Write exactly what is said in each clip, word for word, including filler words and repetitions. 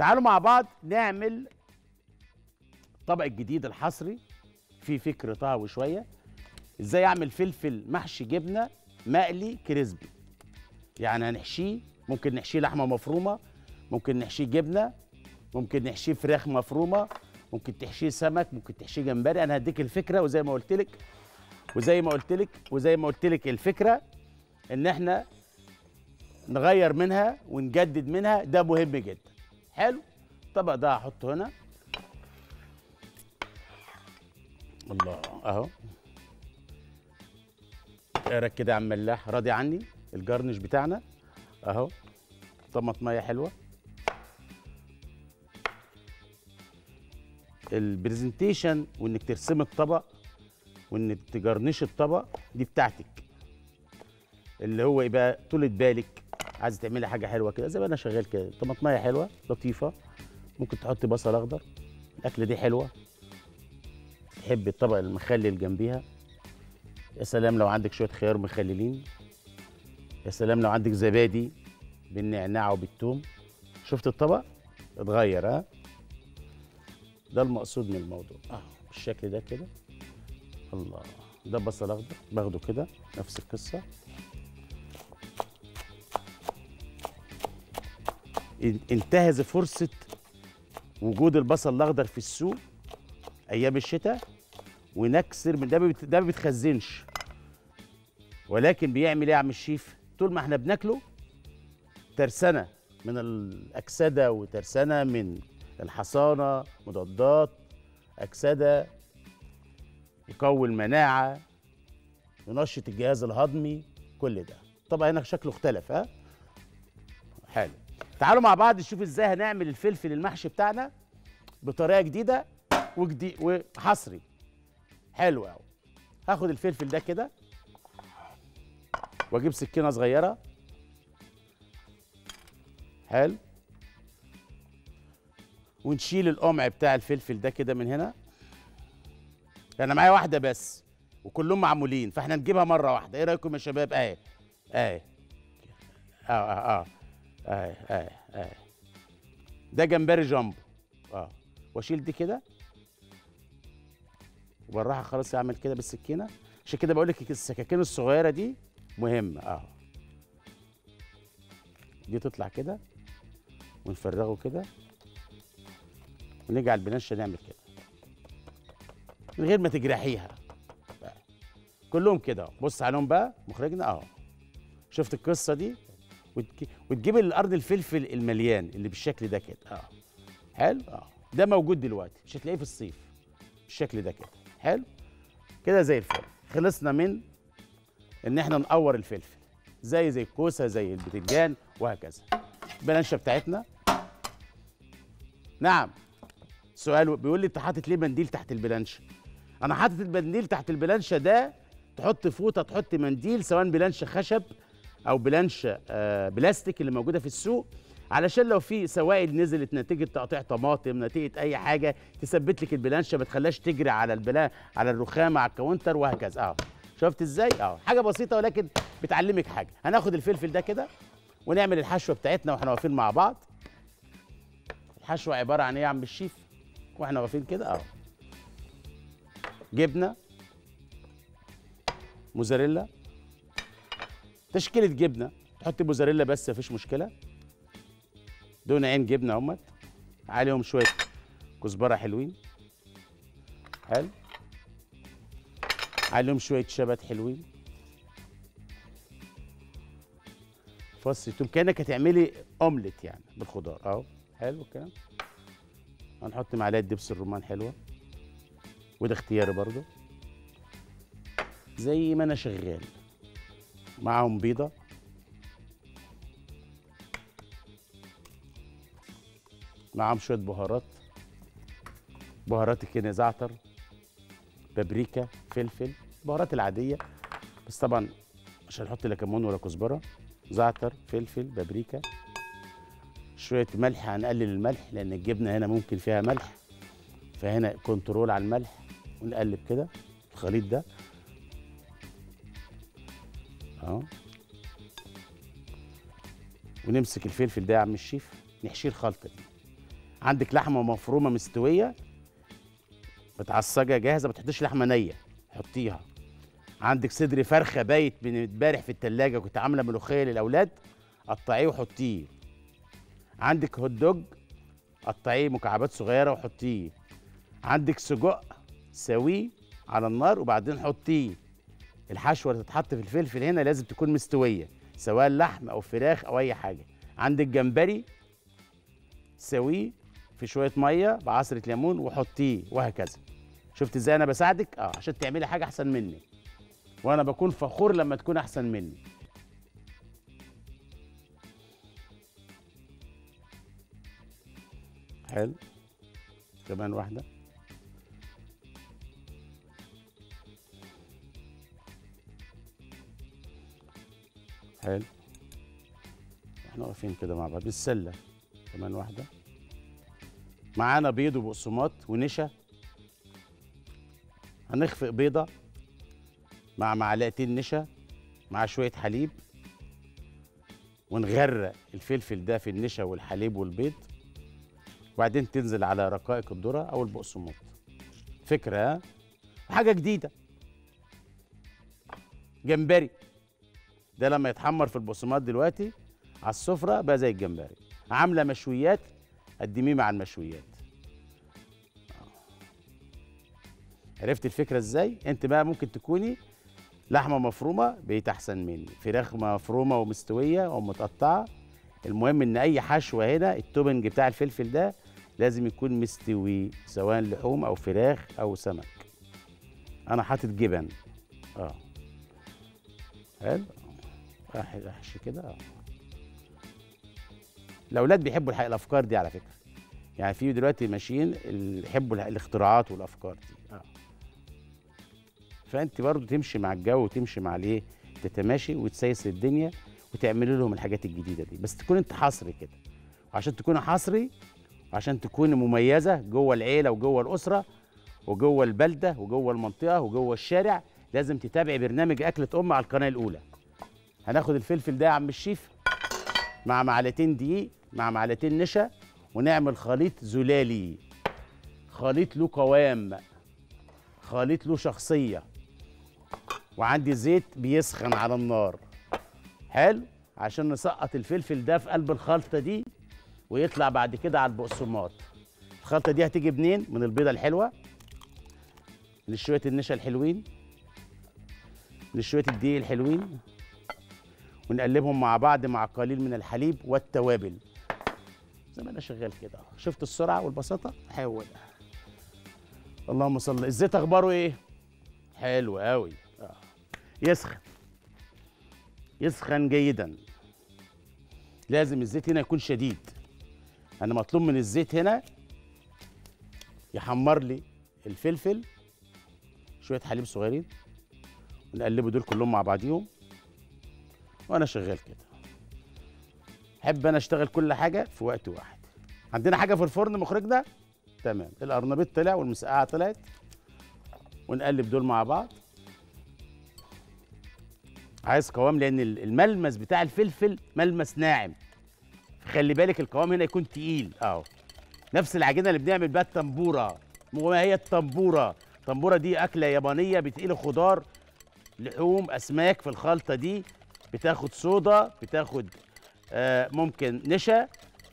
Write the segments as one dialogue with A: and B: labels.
A: تعالوا مع بعض نعمل الطبق الجديد الحصري فيه فكر طهوي شويه. ازاي اعمل فلفل محشي جبنه مقلي كريسبي؟ يعني هنحشيه، ممكن نحشيه لحمه مفرومه، ممكن نحشيه جبنه، ممكن نحشيه فراخ مفرومه، ممكن تحشيه سمك، ممكن تحشيه جمبري. انا هديك الفكره، وزي ما قلت لك وزي ما قلت لك وزي ما قلت لك الفكره ان احنا نغير منها ونجدد منها، ده مهم جدا. حلو. الطبق ده هحطه هنا. الله اهو. اقرك كده يا عم ملاح، راضي عني الجرنش بتاعنا اهو. طماطميه حلوه. البرزنتيشن وانك ترسمي الطبق وانك تجرنشي الطبق دي بتاعتك، اللي هو يبقى طولة بالك. عايزه تعملي حاجه حلوه كده زي ما انا شغال كده، طماطميه حلوه لطيفه، ممكن تحطي بصل اخضر. الاكله دي حلوه، تحب الطبق المخلل جنبيها. يا سلام لو عندك شويه خيار مخللين، يا سلام لو عندك زبادي بالنعناع وبالثوم. شفت الطبق اتغير؟ ها، ده المقصود من الموضوع. اه بالشكل ده كده. الله، ده بصل اخضر باخده كده نفس القصه. انتهز فرصه وجود البصل الاخضر في السوق ايام الشتاء ونكسر من ده. ده ما بيتخزنش، ولكن بيعمل ايه يا عم الشيف؟ طول ما احنا بناكله ترسانه من الاكسده وترسانه من الحصانه، مضادات اكسده، يقوي المناعه، ينشط الجهاز الهضمي، كل ده. طبعا هنا شكله اختلف. ها، حلو. تعالوا مع بعض نشوف ازاي هنعمل الفلفل المحشي بتاعنا بطريقه جديده وجديد وحصري. حلو قوي. هاخد الفلفل ده كده واجيب سكينه صغيره. حلو. ونشيل القمع بتاع الفلفل ده كده من هنا. انا معايا واحده بس وكلهم معمولين، فاحنا نجيبها مره واحده. ايه رايكم يا شباب؟ اهي اهي اه اه اه اهي اهي اهي. ده جمبري جامبو. اه واشيل دي كده وبالراحه خلاص. اعمل كده بالسكينه. عشان كده بقول لك السكاكين الصغيره دي مهمه. اه دي تطلع كده ونفرغه كده ونيجي على البنشه نعمل كده من غير ما تجرحيها. بقى. كلهم كده. بص عليهم بقى مخرجنا اهو. شفت القصه دي؟ وتجي... وتجيب الارض الفلفل المليان اللي بالشكل ده كده. اه حلو. اه ده موجود دلوقتي، مش هتلاقيه في الصيف بالشكل ده كده. حلو كده زي الفل. خلصنا من ان احنا نقور الفلفل زي زي الكوسه زي البتنجان وهكذا. البلانشه بتاعتنا. نعم. سؤال بيقول لي انت حاطط ليه منديل تحت البلانشه؟ انا حاطط المنديل تحت البلانشه ده تحط فوطه، تحط منديل، سواء بلانشه خشب او بلانشه آه بلاستيك اللي موجوده في السوق، علشان لو في سوائل نزلت نتيجه تقطيع طماطم، نتيجه اي حاجه، تثبت لك البلانشه ما تخليهاش تجري على البلا على الرخامه على الكاونتر وهكذا. اه شفت ازاي؟ اه حاجه بسيطه ولكن بتعلمك حاجه. هناخد الفلفل ده كده ونعمل الحشوه بتاعتنا واحنا واقفين مع بعض. الحشوه عباره عن ايه يا عم الشيف واحنا واقفين كده؟ اه جبنه موزاريلا، تشكيله جبنه، تحط موزاريلا بس مفيش مشكله. دون عين جبنه اهمت، عليهم شويه كزبره حلوين. حلو. عليهم شويه شبت حلوين. فص توم، كانك هتعملي اومليت يعني بالخضار اهو. حلو الكلام. هنحط معلقه دبس الرمان حلوه، وده اختياري برضو زي ما انا شغال. معاهم بيضه، معاهم شويه بهارات، بهارات كده زعتر، بابريكا، فلفل، البهارات العاديه. بس طبعا مش هنحط لا كمون ولا كزبره. زعتر، فلفل، بابريكا، شويه ملح. هنقلل الملح لان الجبنه هنا ممكن فيها ملح، فهنا كنترول على الملح. ونقلب كده الخليط ده اهو. ونمسك الفلفل ده يا عم الشيف نحشيه الخلطه دي. عندك لحمه مفرومه مستويه متعصجه جاهزه، ما تحطيش لحمه نيه، حطيها. عندك صدر فرخه بايت من امبارح في التلاجة، كنت عامله ملوخيه للاولاد، قطعيه وحطيه. عندك هوت دوج، قطعيه مكعبات صغيره وحطيه. عندك سجق، سويه على النار وبعدين حطيه. الحشوه اللي تتحط في الفلفل هنا لازم تكون مستويه، سواء لحم او فراخ او اي حاجه. عندك جمبري، سويه في شويه ميه بعصره ليمون وحطيه، وهكذا. شفت ازاي انا بساعدك؟ اه عشان تعملي حاجه احسن مني، وانا بكون فخور لما تكون احسن مني. حلو، كمان واحده. حلو، احنا واقفين كده مع بعض بالسله. كمان واحده. معانا بيض وبقسماط ونشا. هنخفق بيضه مع معلقتين نشا مع شويه حليب، ونغرق الفلفل ده في النشا والحليب والبيض، وبعدين تنزل على رقائق الذره او البقسماط. فكره، ها؟ حاجه جديده. جمبري ده لما يتحمر في البقسماط دلوقتي على السفره بقى زي الجمبري. عامله مشويات، قدميه مع المشويات. عرفت الفكره ازاي؟ انت بقى ممكن تكوني لحمه مفرومه بقيت احسن مني، فراخ مفرومه ومستويه او متقطعه. المهم ان اي حشوه هنا، التوبنج بتاع الفلفل ده لازم يكون مستوي، سواء لحوم او فراخ او سمك. انا حاطط جبن. اه حلو، احشي كده. اه الاولاد بيحبوا الحقيقه الافكار دي على فكره، يعني في دلوقتي ماشيين اللي بيحبوا الاختراعات والافكار دي. اه فانت برضو تمشي مع الجو وتمشي مع الايه، تتماشي وتسيس الدنيا وتعملي لهم الحاجات الجديده دي، بس تكون انت حصري كده. وعشان تكوني حصري وعشان تكوني مميزه جوه العيله وجوه الاسره وجوه البلده وجوه المنطقه وجوه الشارع، لازم تتابعي برنامج اكله ام على القناه الاولى. هناخد الفلفل ده يا عم الشيف مع معلقتين دقيق مع معلقتين نشا، ونعمل خليط زلالي، خليط له قوام، خليط له شخصيه. وعندي زيت بيسخن على النار. حلو، عشان نسقط الفلفل ده في قلب الخلطه دي ويطلع بعد كده على البقسماط. الخلطه دي هتيجي منين؟ من البيضه الحلوه، من شويه النشا الحلوين، من شويه الدقيق الحلوين، ونقلبهم مع بعض مع قليل من الحليب والتوابل. زي ما انا شغال كده. شفت السرعه والبساطه؟ حلو ده. اللهم صل. الزيت اخباره ايه؟ حلو قوي. آه. يسخن، يسخن جيدا. لازم الزيت هنا يكون شديد. انا مطلوب من الزيت هنا يحمر لي الفلفل، شويه حليب صغيرين، ونقلبوا دول كلهم مع بعضيهم وانا شغال كده. احب انا اشتغل كل حاجه في وقت واحد. عندنا حاجه في الفرن مخرجنا؟ تمام. القرنبيط طلع والمسقعه طلعت، ونقلب دول مع بعض. عايز قوام لان الملمس بتاع الفلفل ملمس ناعم، خلي بالك القوام هنا يكون تقيل. اهو نفس العجينه اللي بنعمل بيها التنبوره. وما هي التنبوره؟ التنبوره دي اكله يابانيه بتقيل خضار، لحوم، اسماك. في الخلطه دي بتاخد صودا، بتاخد آه ممكن نشا،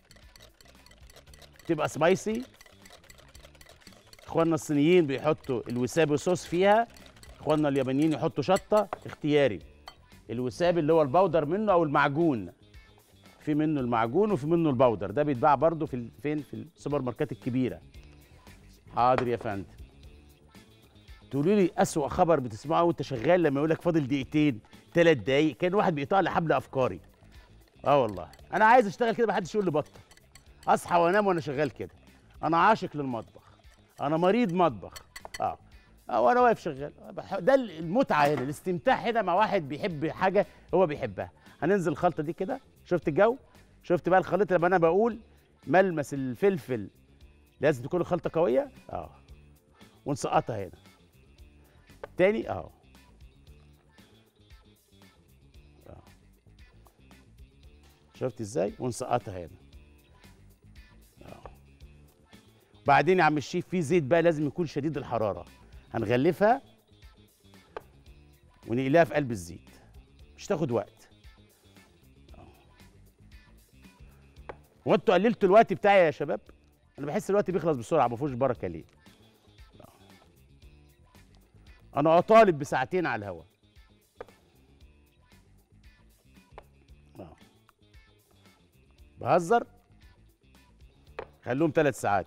A: تبقى سبايسي. اخواننا الصينيين بيحطوا الوسابي صوص فيها، اخواننا اليابانيين يحطوا شطه، اختياري. الوسابي اللي هو البودر منه او المعجون، في منه المعجون وفي منه البودر، ده بيتباع برضو في ال- فين؟ في السوبر ماركات الكبيره. حاضر يا فندم. تقولوا لي اسوأ خبر بتسمعه وانت شغال لما يقول لك فاضل دقيقتين، ثلاث دقايق، كان واحد بيقطع لي حبل افكاري. اه والله انا عايز اشتغل كده، محدش يقول لي بطل. اصحى وانام وانا شغال كده. انا عاشق للمطبخ، انا مريض مطبخ. اه اه وانا واقف شغال. بح- ده المتعه هنا، الاستمتاع هنا مع واحد بيحب حاجه هو بيحبها. هننزل الخلطه دي كده. شفت الجو؟ شفت بقى الخليط لما انا بقول ملمس الفلفل لازم تكون الخلطه قويه. اه ونسقطها هنا تاني. اهو آه. شفت ازاي؟ ونسقطها هنا. اه بعدين يا عم الشيف في زيت بقى لازم يكون شديد الحراره، هنغلفها ونقليها في قلب الزيت، مش تاخد وقت. هو انتوا قللتوا الوقت بتاعي يا شباب؟ انا بحس الوقت بيخلص بسرعه، ما فيهوش بركه ليه؟ انا اطالب بساعتين على الهواء. بهزر؟ خلوهم ثلاث ساعات.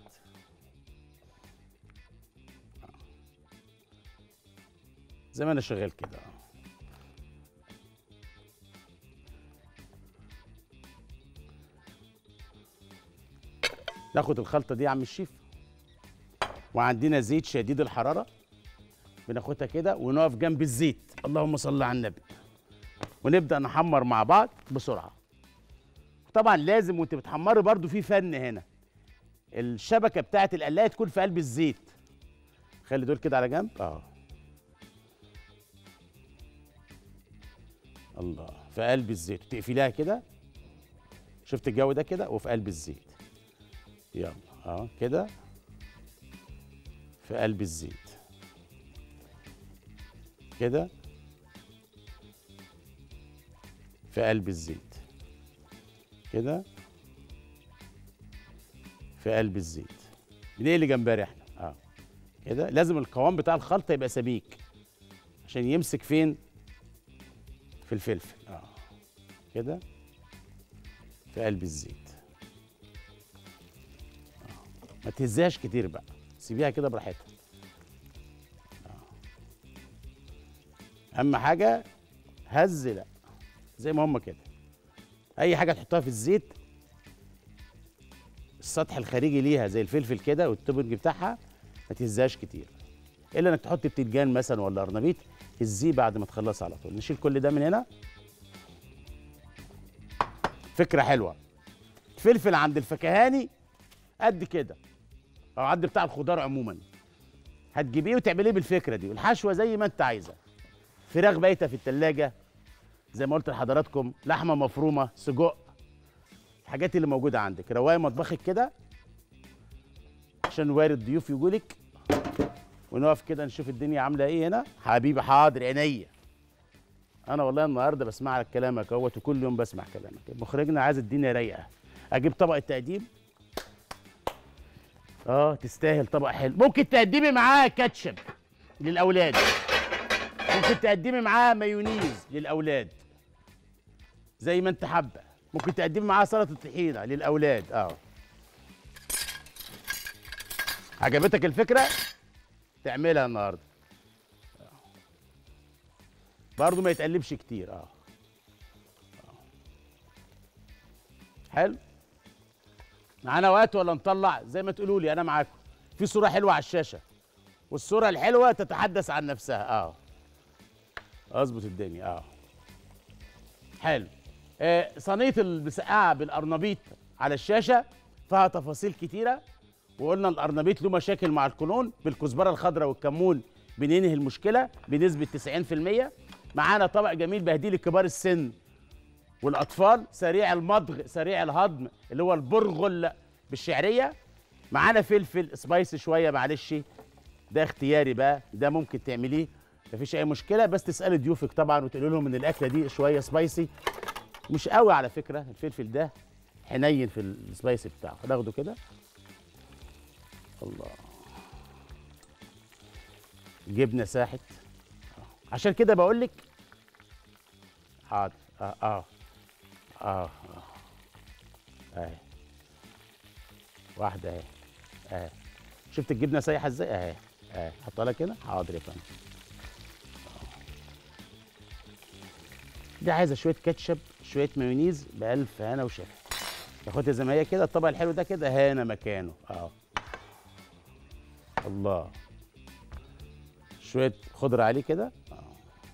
A: زي ما انا شغال كده. ناخد الخلطه دي يا عم الشيف، وعندنا زيت شديد الحراره، بناخدها كده ونقف جنب الزيت، اللهم صل على النبي، ونبدا نحمر مع بعض بسرعه. طبعا لازم وانت بتحمري برضو في فن هنا، الشبكه بتاعت القلايه تكون في قلب الزيت. خلي دول كده على جنب. اه الله، في قلب الزيت وتقفليها كده. شفت الجو ده كده، وفي قلب الزيت. يلا اه كده في قلب الزيت كده، في قلب الزيت كده، في قلب الزيت. بنقلي جمبري احنا اه كده. لازم القوام بتاع الخلطه يبقى سميك عشان يمسك فين؟ في الفلفل. اه كده في قلب الزيت. آه. ما تهزهاش كتير بقى، سيبيها كده براحتها. آه. اهم حاجه هز لا، زي ما هم كده. اي حاجه تحطها في الزيت السطح الخارجي ليها زي الفلفل كده والتوبنج بتاعها ما تهزهاش كتير، الا انك تحط بتنجان مثلا ولا قرنبيط، هزيه بعد ما تخلص على طول. نشيل كل ده من هنا. فكره حلوه. الفلفل عند الفكهاني قد كده، او عند بتاع الخضار عموما، هتجيبيه وتعمليه بالفكره دي، والحشوه زي ما انت عايزه. فراخ بايته في التلاجة زي ما قلت لحضراتكم، لحمه مفرومه، سجق، الحاجات اللي موجوده عندك. روايه مطبخك كده عشان وارد ضيوف يجولك، ونقف كده نشوف الدنيا عامله ايه هنا. حبيبي حاضر عينيا. انا والله النهارده بسمع لك كلامك اهوت، وكل يوم بسمع كلامك. مخرجنا عايز الدنيا رايقه. اجيب طبق التقديم. اه تستاهل طبق حلو. ممكن تقدمي معاه كاتشب للاولاد، ممكن تقدمي معاه مايونيز للاولاد زي ما انت حابه، ممكن تقدمي معاه سلطه طحينه للاولاد. اه عجبتك الفكره؟ تعملها النهارده. برضه ما يتقلبش كتير. اه حلو. معانا وقت ولا نطلع؟ زي ما تقولوا لي، انا معاكم. في صوره حلوه على الشاشه، والصوره الحلوه تتحدث عن نفسها. اه اظبط الدنيا. اه حلو. آه صينيه المسقعه بالقرنبيط على الشاشه فيها تفاصيل كتيره، وقلنا القرنبيط له مشاكل مع القولون، بالكزبره الخضراء والكمون بننهي المشكله بنسبه تسعين في المية. معانا طبق جميل بهديه لكبار السن والاطفال، سريع المضغ سريع الهضم، اللي هو البرغل بالشعريه. معانا فلفل سبايسي شويه، معلش ده اختياري بقى، ده ممكن تعمليه مفيش اي مشكله، بس تسالي ضيوفك طبعا وتقولي لهم ان الاكله دي شويه سبايسي، مش قوي على فكره. الفلفل ده حنين في السبايسي بتاعه. ناخده كده. الله، جبنه ساحت. عشان كده بقول لك حاضر. اه اه اه اه اهي واحده اهي اهي. شفت الجبنه سايحه ازاي؟ اهي اهي. حطها لك هنا. حاضر يا فندم. دي عايزه شويه كاتشب، شويه مايونيز، بألف هنا وشفا. تاخدها زي ما هي كده. الطبق الحلو ده كده هنا مكانه. اه الله، شويه خضره عليه كده. اه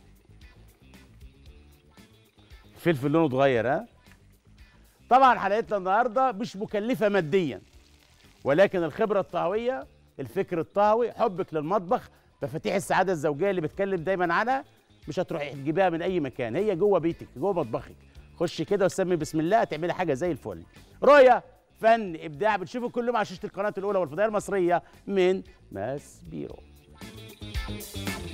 A: فلفل لونه اتغير. ها طبعا حلقتنا النهارده مش مكلفه ماديا، ولكن الخبره الطهويه، الفكر الطهوي، حبك للمطبخ، مفاتيح السعاده الزوجيه اللي بتكلم دايما عنها، مش هتروحي تجيبيها من اي مكان، هي جوه بيتك جوه مطبخك. خشي كده وسمي بسم الله، هتعملي حاجه زي الفل. رؤيه فن ابداع بتشوفه كل يوم على شاشه القناه الاولى والفضائيه المصريه من ماس بيرو.